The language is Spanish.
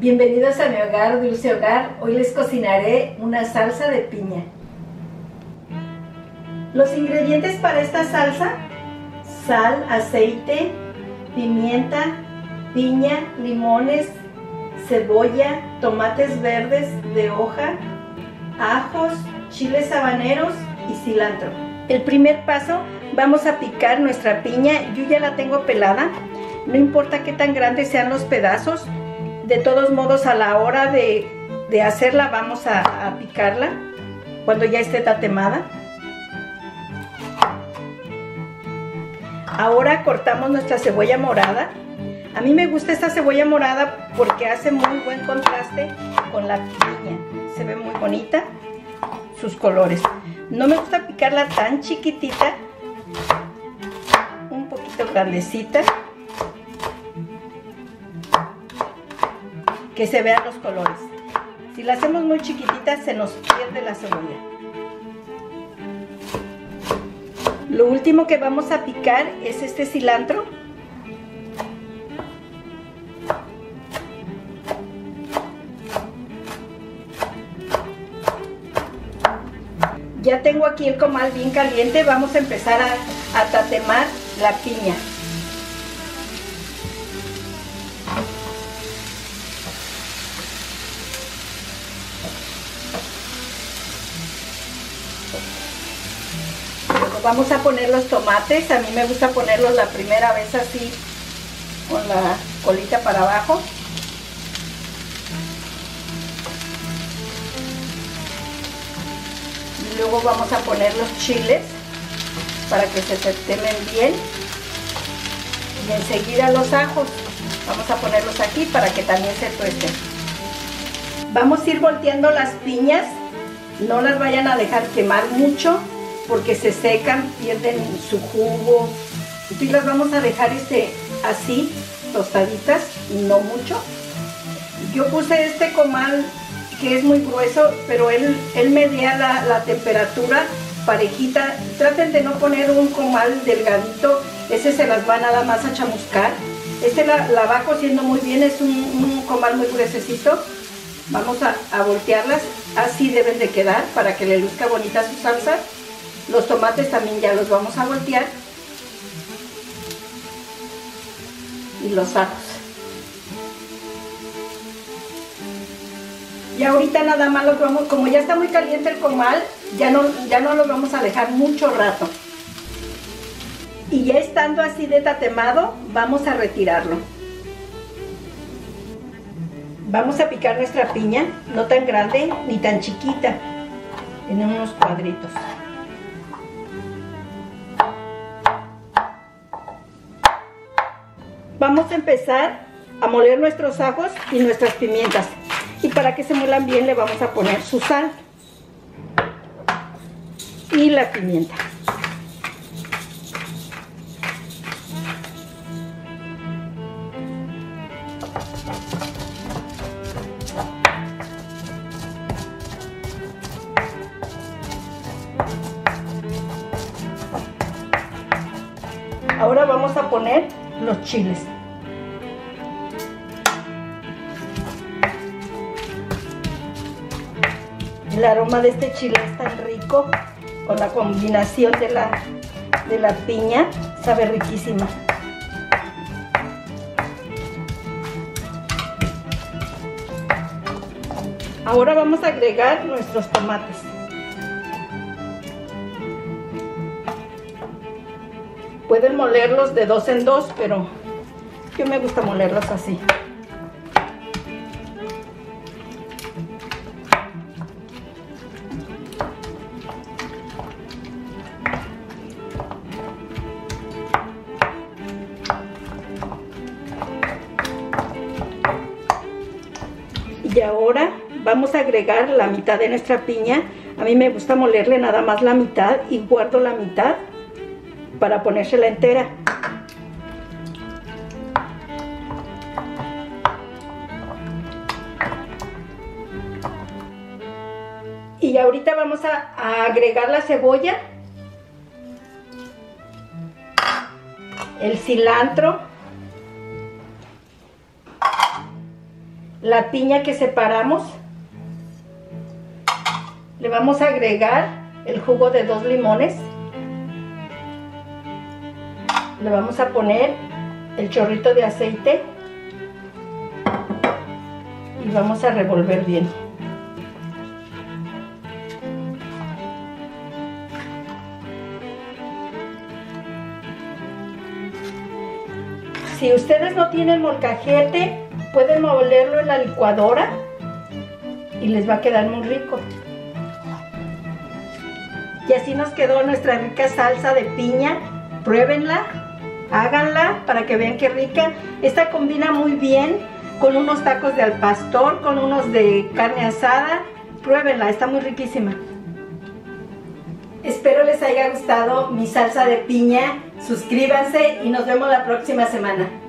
Bienvenidos a mi hogar, Dulce Hogar. Hoy les cocinaré una salsa de piña. Los ingredientes para esta salsa: sal, aceite, pimienta, piña, limones, cebolla, tomates verdes de hoja, ajos, chiles habaneros y cilantro. El primer paso, vamos a picar nuestra piña. Yo ya la tengo pelada, no importa qué tan grandes sean los pedazos. De todos modos, a la hora de hacerla vamos a picarla cuando ya esté tatemada. Ahora cortamos nuestra cebolla morada. A mí me gusta esta cebolla morada porque hace muy buen contraste con la piña. Se ve muy bonita sus colores. No me gusta picarla tan chiquitita, un poquito grandecita, que se vean los colores. Si la hacemos muy chiquitita se nos pierde la cebolla. Lo último que vamos a picar es este cilantro. Ya tengo aquí el comal bien caliente. Vamos a empezar a tatemar la piña. Vamos a poner los tomates. A mí me gusta ponerlos la primera vez así, con la colita para abajo. Y luego vamos a poner los chiles para que se tatemen bien. Y enseguida los ajos. Vamos a ponerlos aquí para que también se tuesten. Vamos a ir volteando las piñas. No las vayan a dejar quemar mucho, porque se secan, pierden su jugo. Y las vamos a dejar así, tostaditas, no mucho. Yo puse este comal que es muy grueso, pero él medía la temperatura parejita. Traten de no poner un comal delgadito, ese se las va nada más a chamuscar. Este la va cociendo muy bien, es un comal muy gruesecito. Vamos a voltearlas, así deben de quedar para que le luzca bonita su salsa. Los tomates también ya los vamos a voltear. Y los ajos. Y ahorita nada más los vamos, como ya está muy caliente el comal, ya no los vamos a dejar mucho rato. Y ya estando así de tatemado, vamos a retirarlo. Vamos a picar nuestra piña, no tan grande ni tan chiquita, en unos cuadritos. Vamos a empezar a moler nuestros ajos y nuestras pimientas. Y para que se muelan bien le vamos a poner su sal y la pimienta. Ahora vamos a poner los chiles. El aroma de este chile es tan rico, con la combinación de la piña, sabe riquísima. Ahora vamos a agregar nuestros tomates. Pueden molerlos de 2 en 2, pero yo me gusta molerlos así. Y ahora vamos a agregar la mitad de nuestra piña. A mí me gusta molerle nada más la mitad y guardo la mitad para ponérsela entera. Y ahorita vamos a agregar la cebolla, el cilantro, la piña que separamos. Le vamos a agregar el jugo de 2 limones. Le vamos a poner el chorrito de aceite y vamos a revolver bien. Si ustedes no tienen molcajete, pueden molerlo en la licuadora y les va a quedar muy rico. Y así nos quedó nuestra rica salsa de piña. Pruébenla, háganla para que vean qué rica. Esta combina muy bien con unos tacos de al pastor, con unos de carne asada. Pruébenla, está muy riquísima. Espero les haya gustado mi salsa de piña. Suscríbanse y nos vemos la próxima semana.